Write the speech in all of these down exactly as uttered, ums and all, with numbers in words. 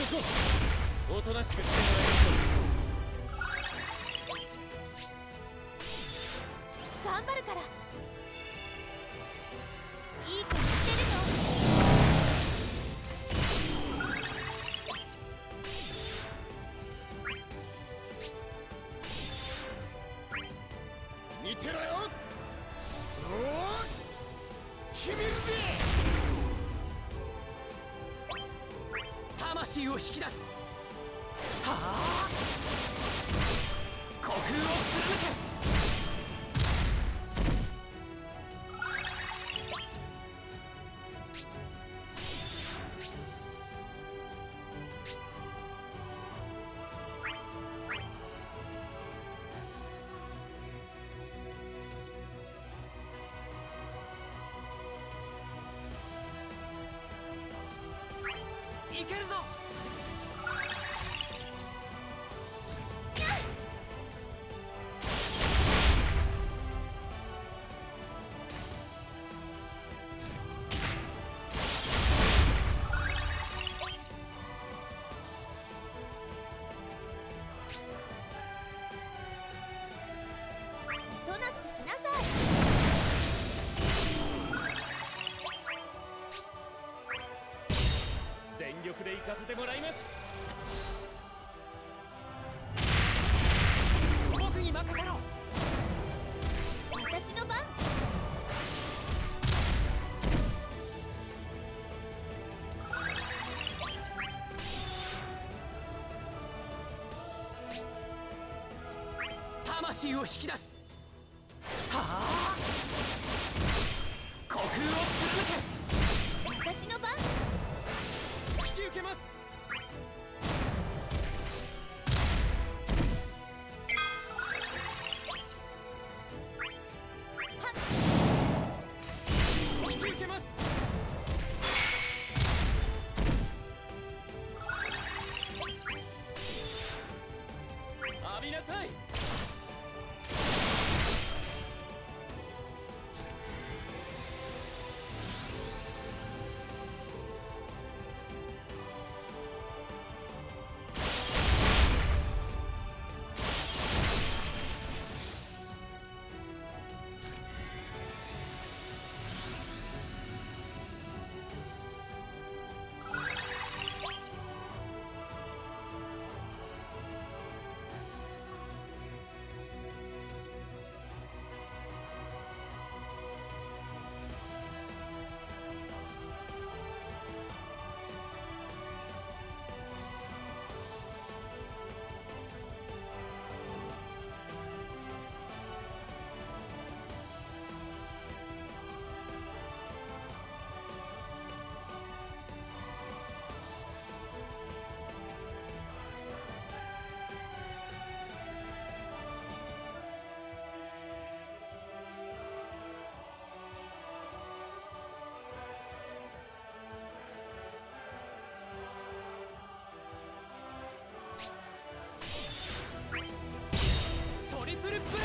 こう。おとなしくしてもらいましょう。頑張るから。いい子にしてるの。 見てろよ。よし決めるぜ。 魂を引き出す。はあ、虚空を貫け。いけるぞ。 おとなしくしなさい。 全力で行かせてもらいます。 僕に任せろ。 私の番。 魂を引き出す。はあ、虚空を貫け。私の番。 引き受けます。引き受けます。浴びなさい。トリプルブレイク。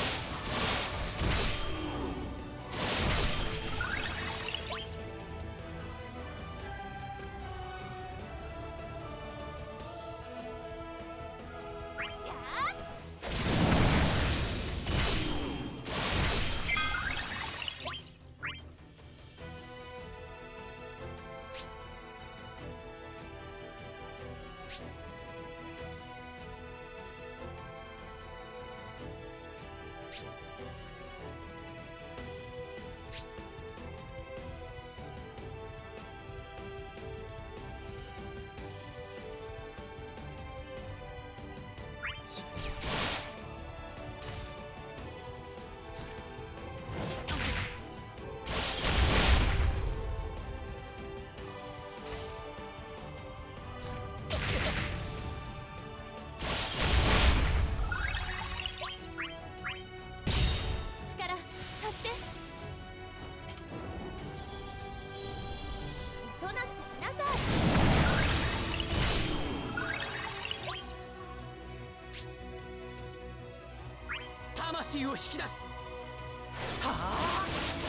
おとなしくしなさい。 魂を引き出す。はあ、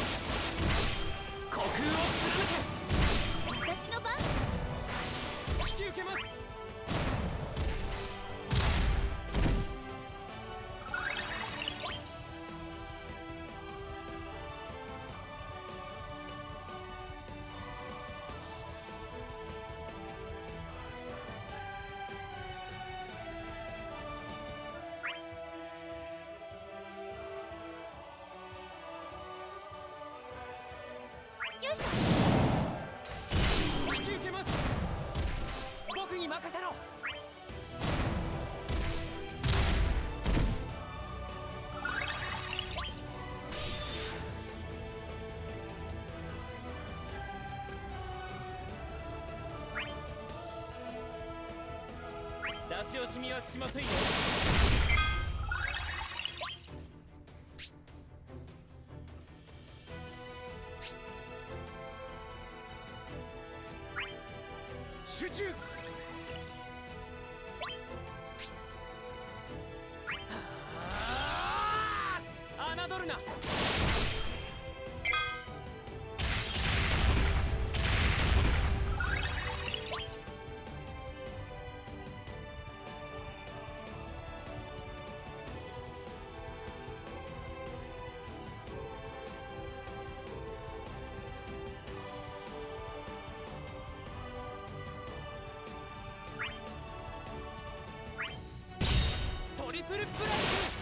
虚空を貫け。 私の番。 引きき受けます。 よいしょ。 引き受けます。僕に任せろ。出し惜しみはしませんよ。 集中。 侮るな。トリプルプライス。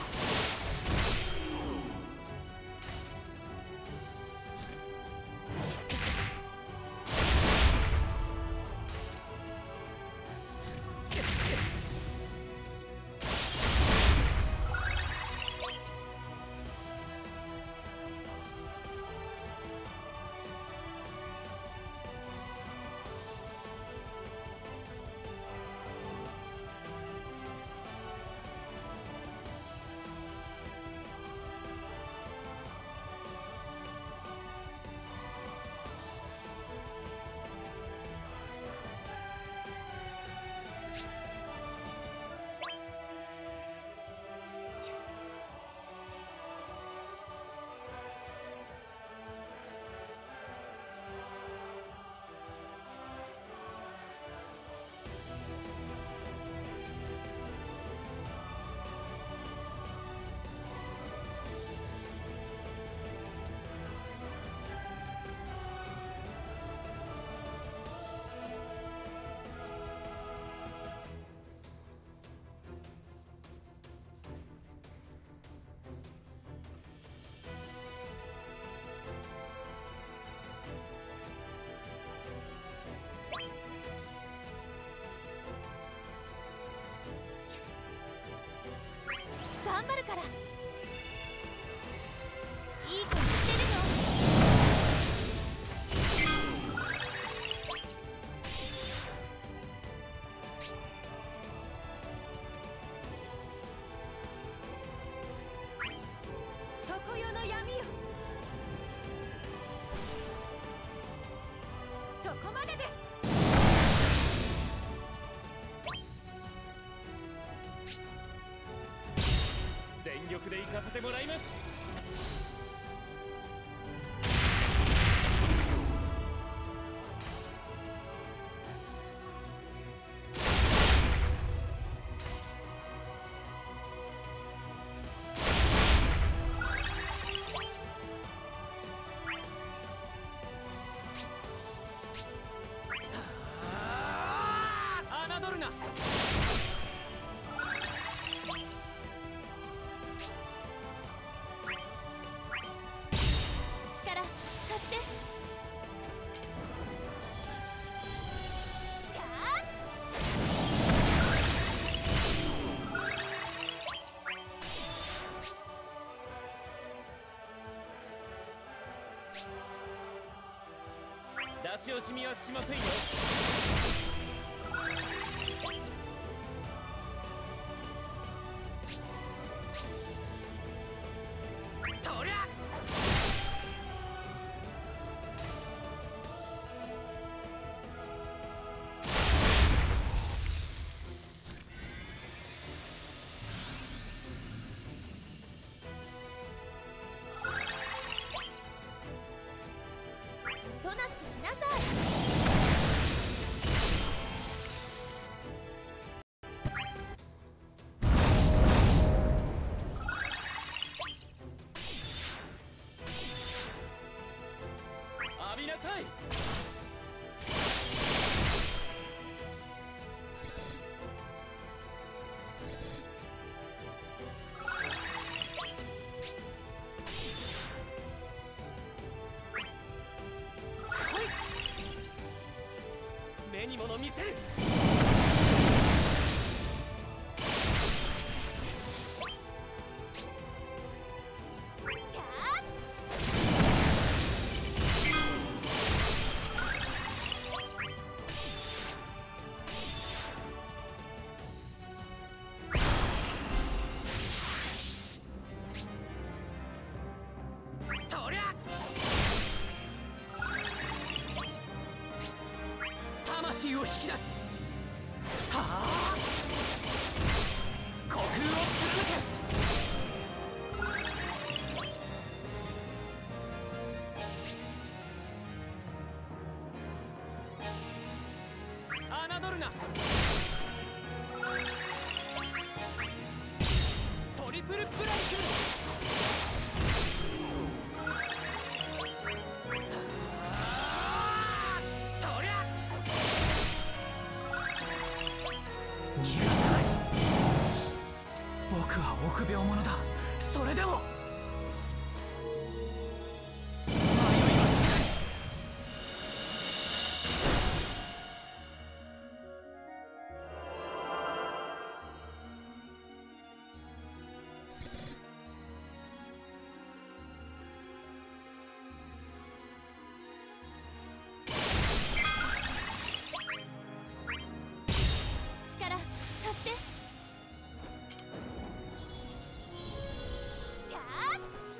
頑張るから。いい子にしてるの。常世の闇よ。そこまでです。 全力で行かせてもらいます。侮るな。 力貸して。キャ出し惜しみはしませんよ。とりゃおとなしくしなさい。 せる。とりゃ魂を引き出す。はあ虚空を貫け。侮るな。トリプルプライク。とりゃ逃がさない。僕は臆病者だ。それでも迷いはしない。 力貸して。やーっ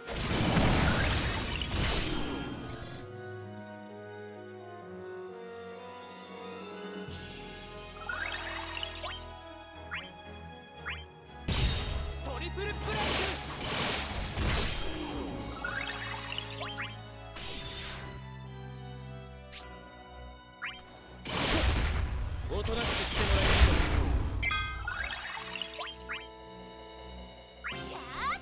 トリプルプライク。 おとなしくしてもらいましょう。 やーっ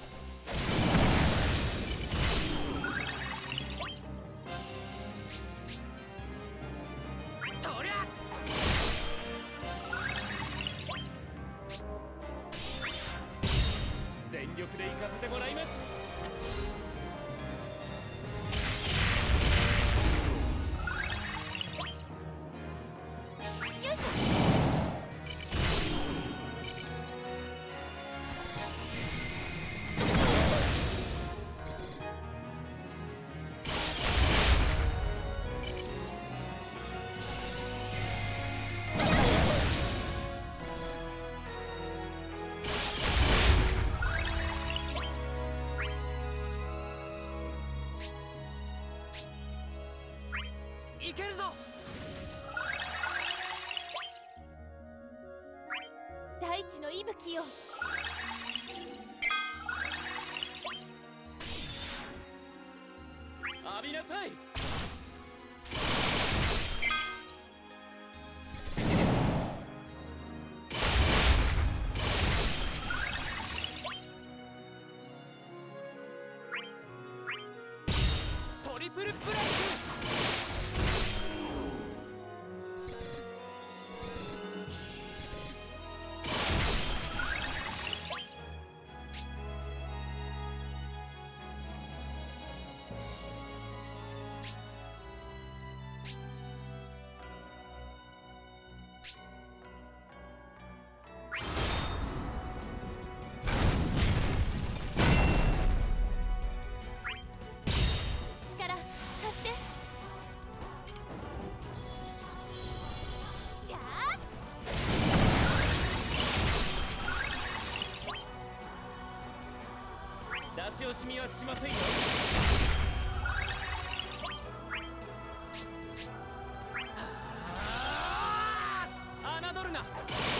とりゃ全力で行かせてもらいます。 よいしょ。 いけるぞ。 大地の息吹よ。 浴びなさい。 トリプルプライク。 力貸して。やーっ出し惜しみはしませんよ。 侮るな。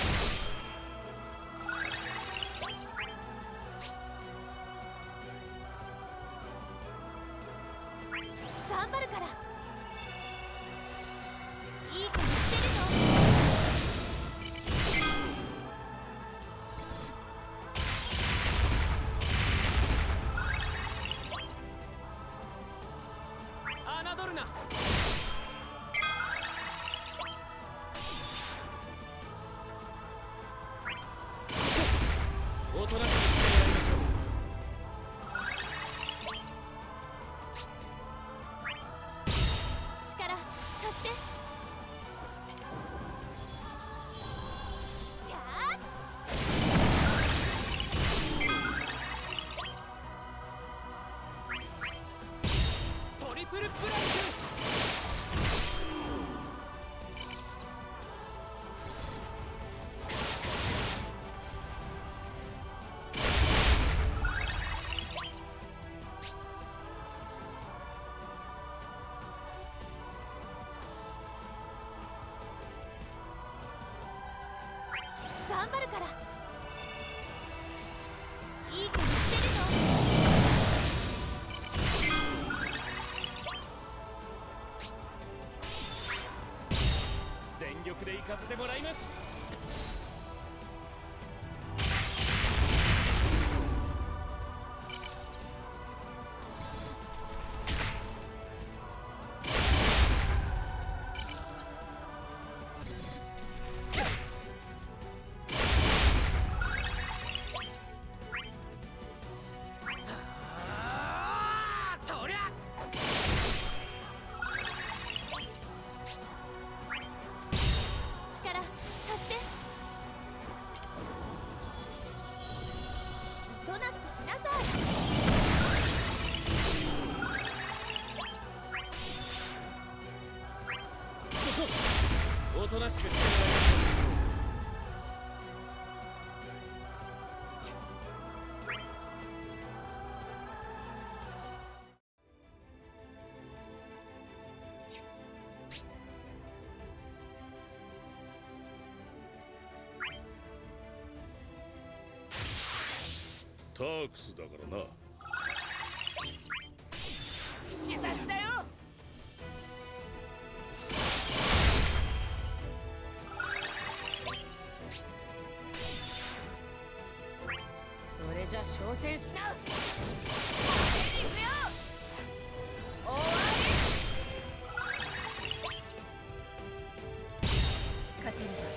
頑張るから。いい子にしてるの。 侮るな。 おとなしくしてもらいましょう。 頑張るから。いい子にしてるの。 全力で行かせてもらいます。 おとなしくしなさい。 おとなしくしてもらいます。 タークスだからな。 視察だよ。それじゃ昇天しな。行くよ。終わり。勝てるわ。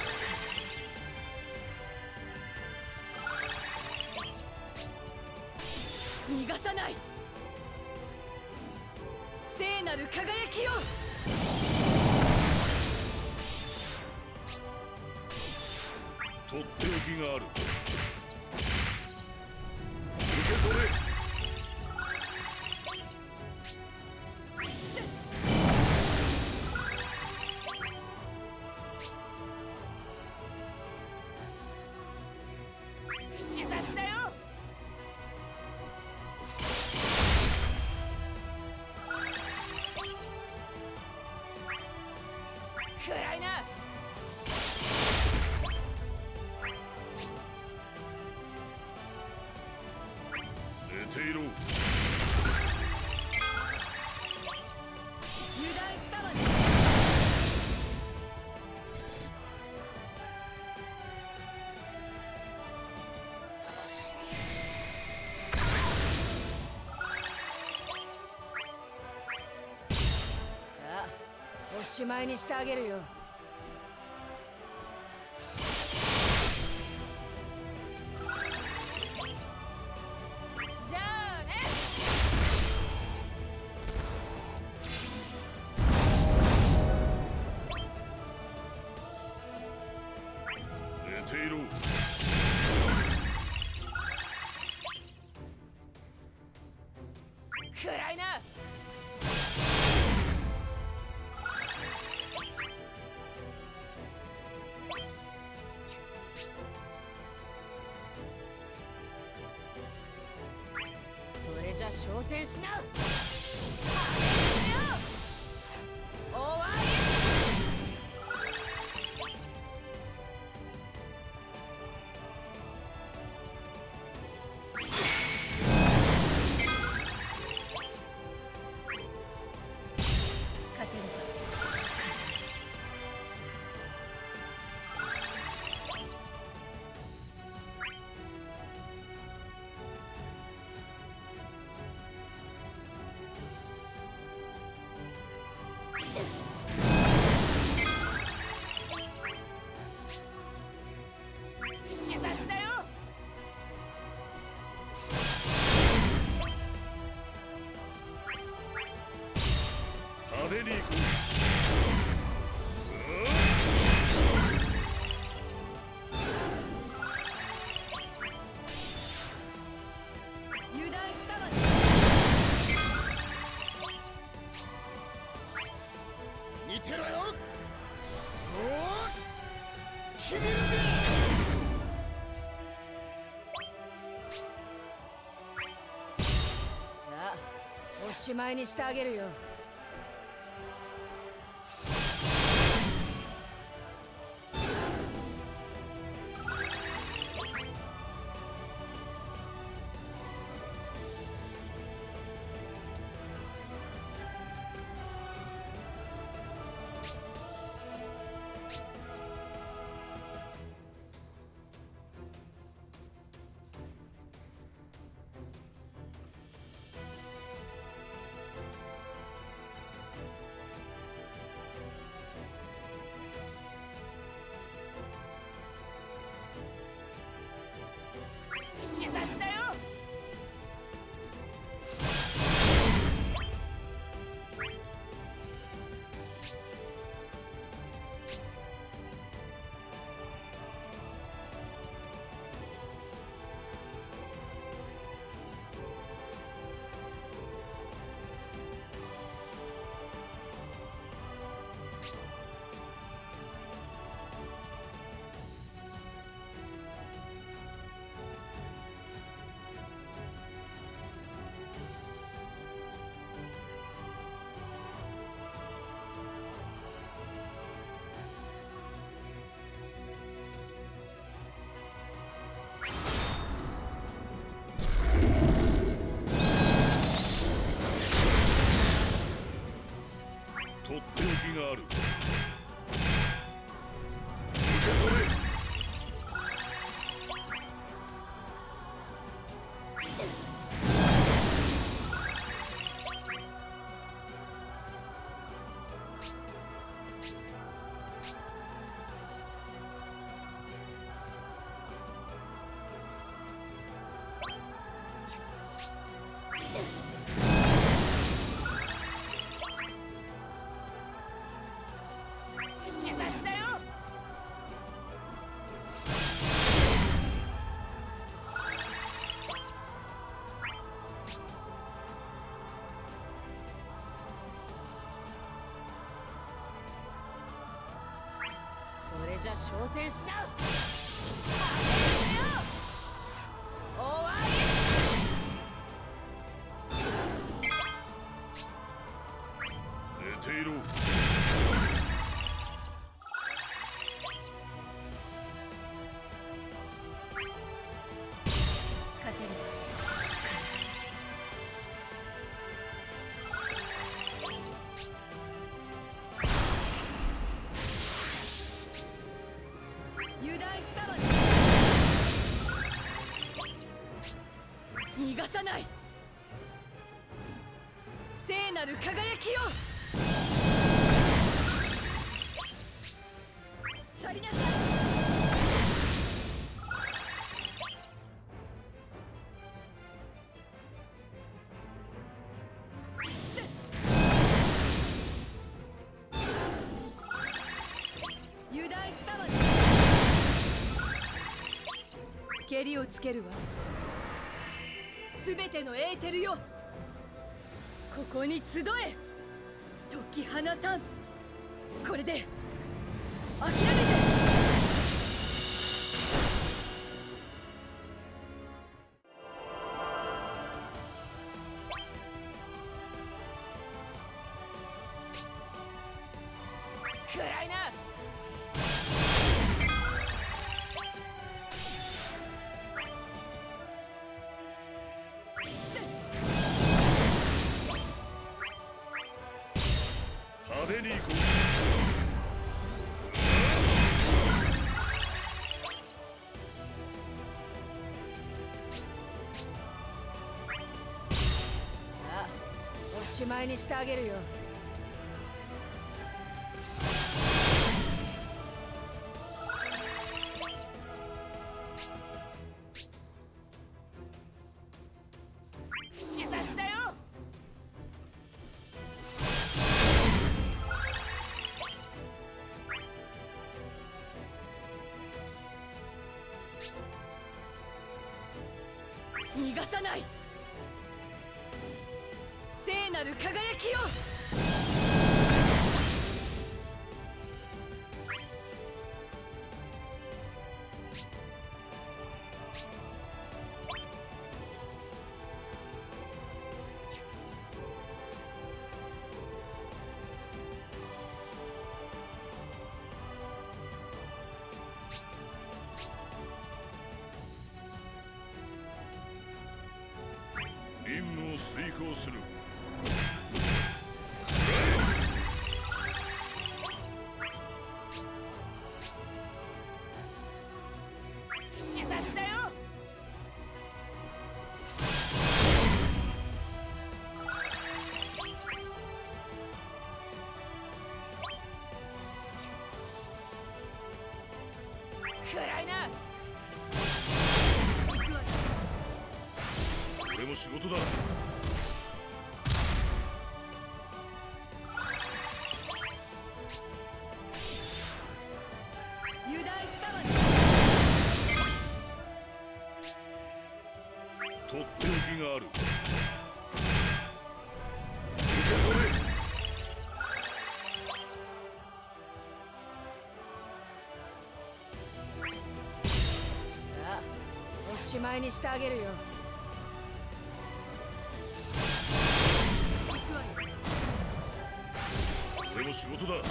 逃がさない。聖なる輝きよ。 とっておきがある。受け取れ。 視察だよ。暗いな。 寝ていろ。 油断したわね。さあ、おしまいにしてあげるよ。じゃあね。 寝ていろ。 暗いな。それじゃ昇天しな。終わり。勝てるか。視察だよ。 派手に行こう。 油断したわね。 見てろよ。おーし、しびるぜ。 さあ、おしまいにしてあげるよ。 それじゃ昇天しな。終わ寝ていろ。 勝てる。油断したわね。逃がさない。聖なる輝きよ。去りなさい。油断したわね。蹴りをつけるわ。すべてのエーテルよ、ここに集え。解き放たん。これで諦めて。暗いな。 派手に行こう。 さあ、おしまいにしてあげるよ。逃がさない。聖なる輝きよ。 任務を遂行する。 視察だよ。暗いな。 俺も仕事だ。 油断したわね。 とっておきがある。 さあ、おしまいにしてあげるよ。 俺も仕事だ。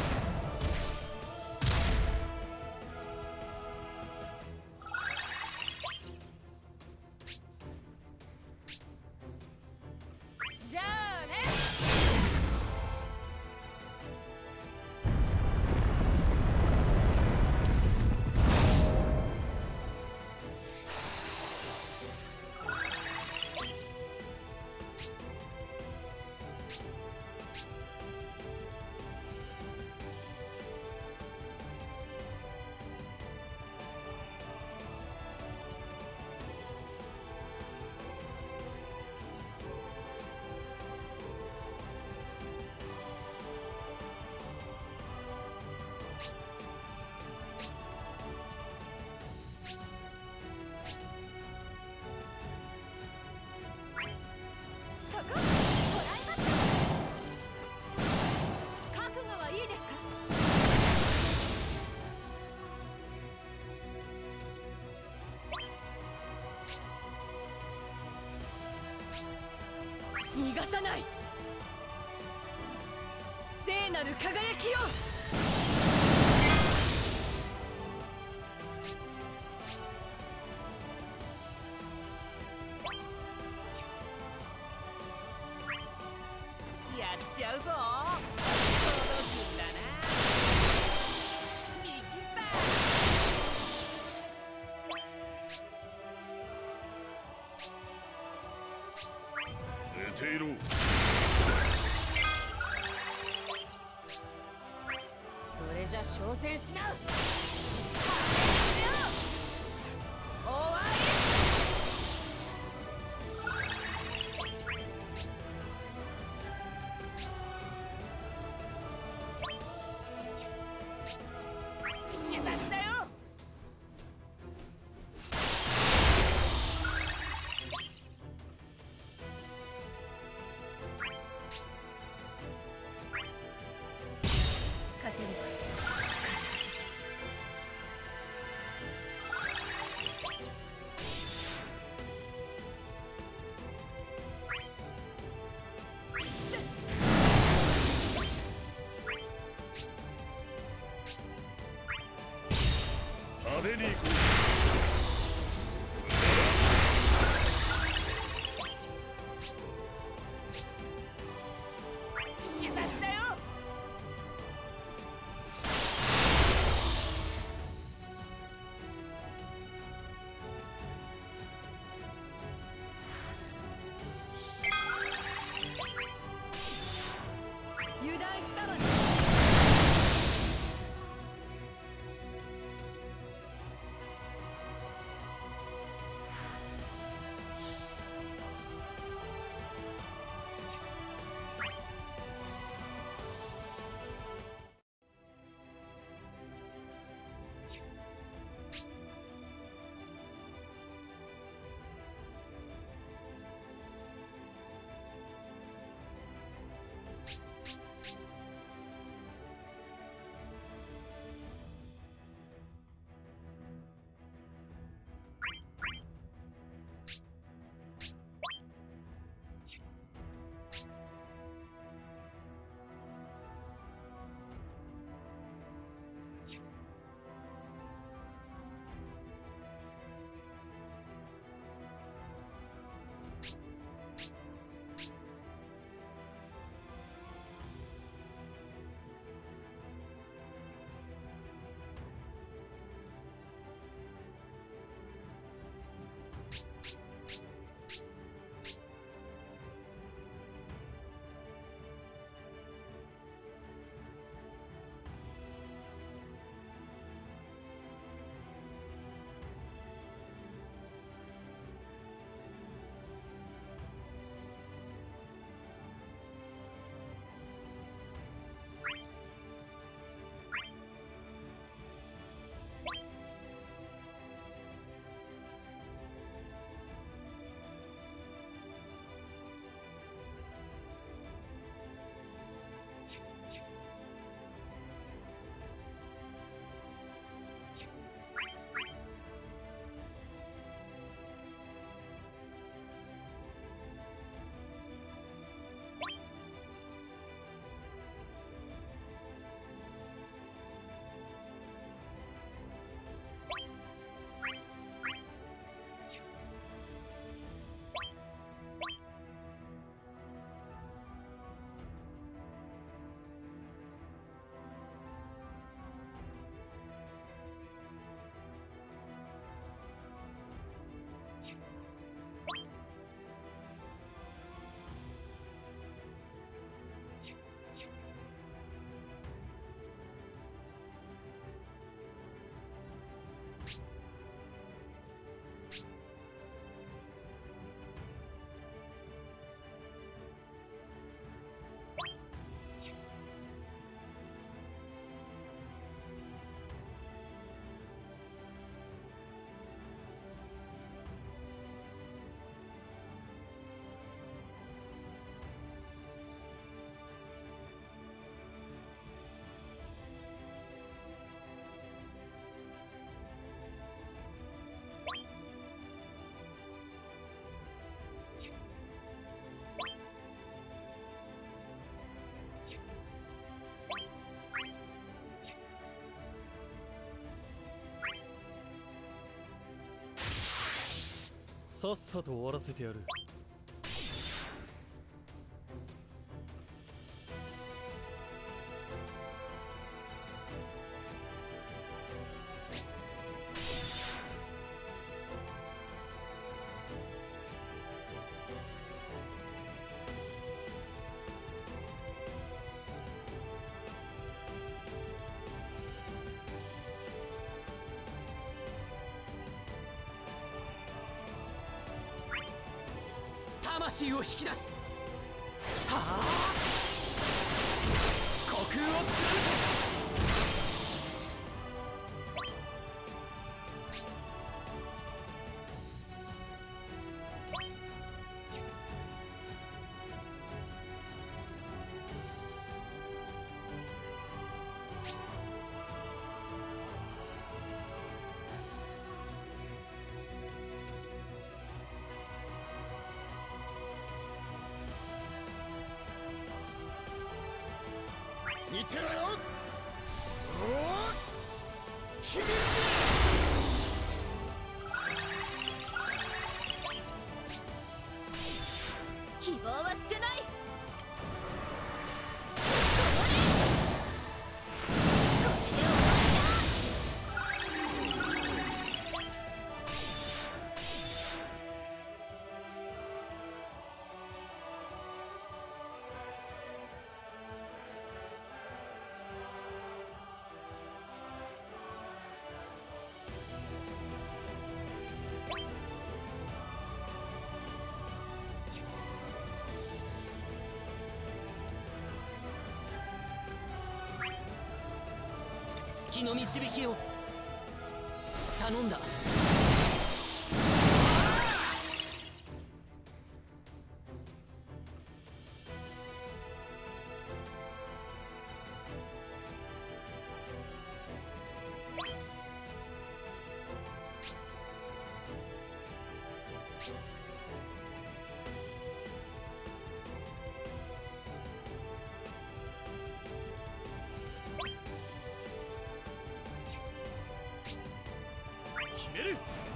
じゃあね。 さない。聖なる輝きよ。 やっちゃうぞ。届くんだな。見切った。 寝ていろ。 それじゃ昇天しなう。終わり。 視察だよ。 勝てるわ。 食べに行こ視察だよ。 油断したわね。 さっさと終わらせてやる。 魂を引き出す。はあ、虚空を貫け。 見てろよ。おーし、決めるぜ。 希望は捨てない。 月の導きを頼んだ。 決める。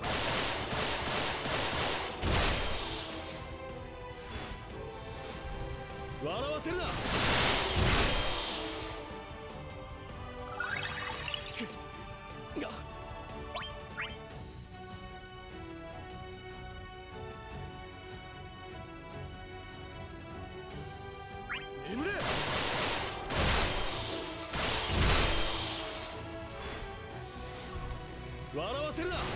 笑わせるな。が眠れ。笑わせるな。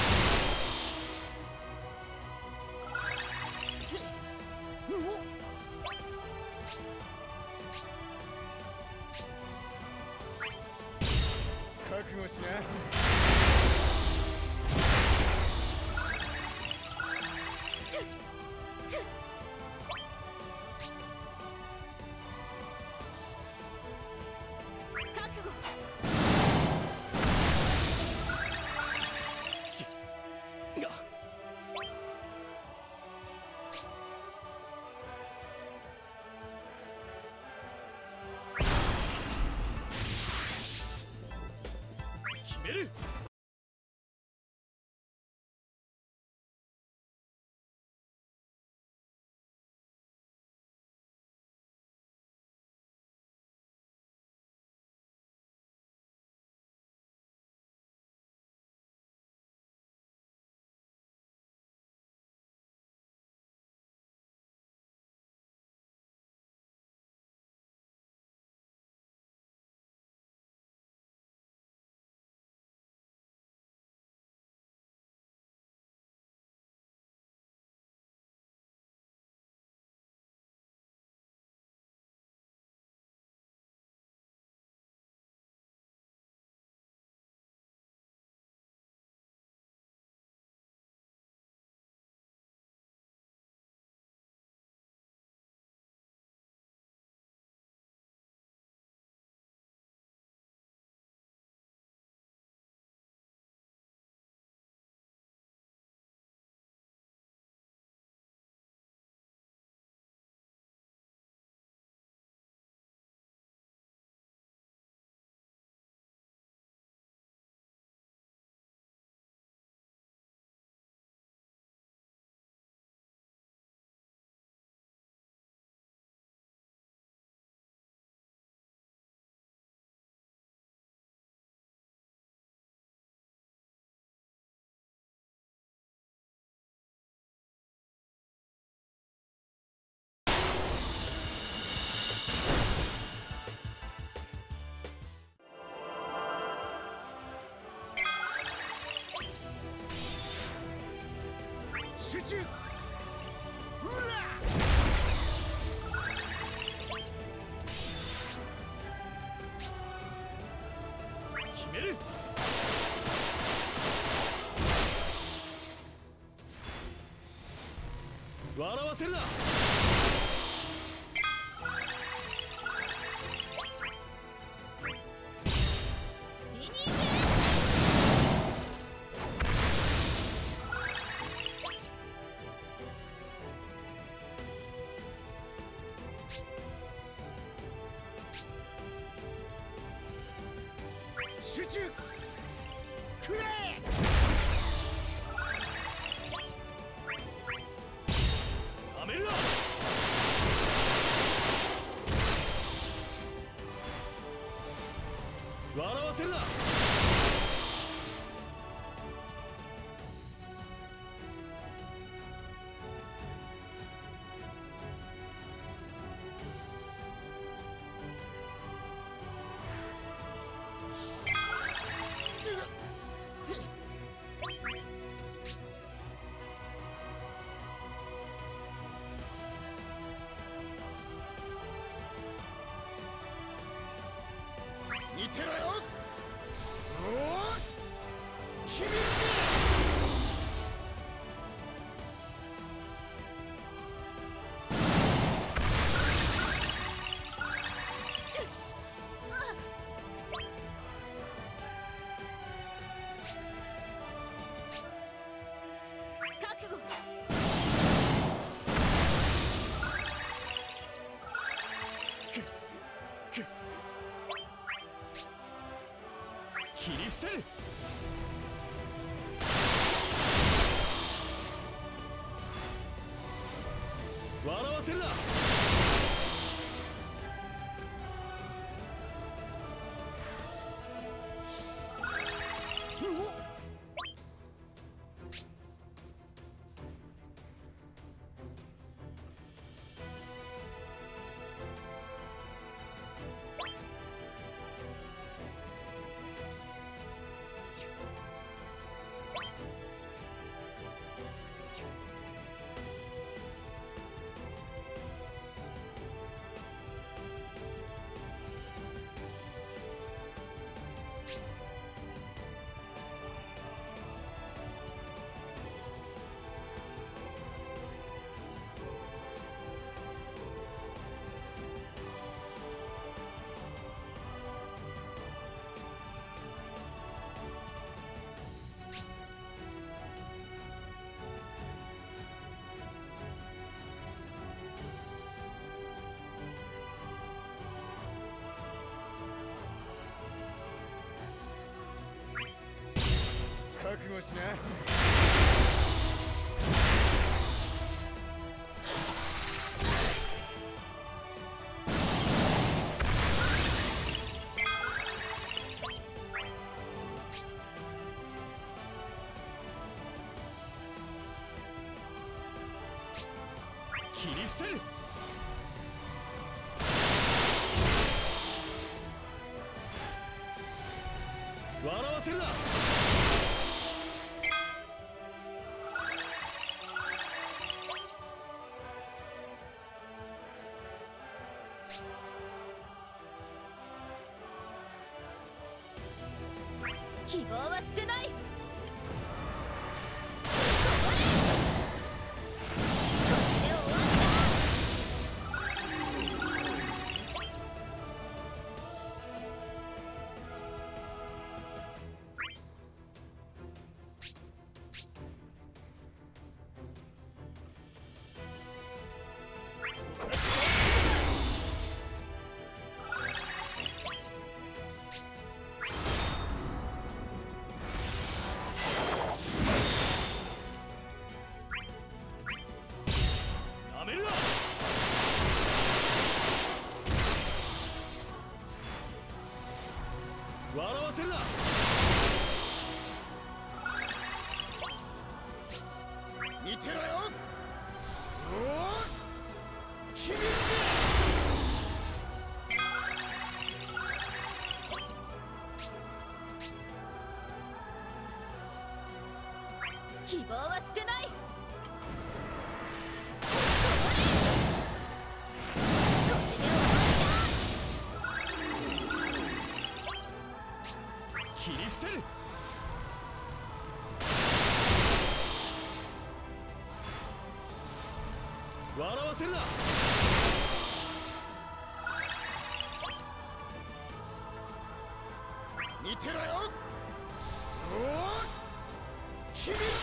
覚悟しな。 覚悟。 が決める。 集中。うら決める。笑わせるな。 集中。くれ。 やめるな。笑わせるな。 見てろよ。おーし決めるぜ。 覚悟。 切り伏せる。笑わせるな。 覚悟しな。 切り伏せる。笑わせるな。 希望は捨てない。 やめるな。笑わせるな。 見てろよ。おーし決めるぜ。 希望は捨てない。 笑わせるな。 見てろよ。おーし、君だ。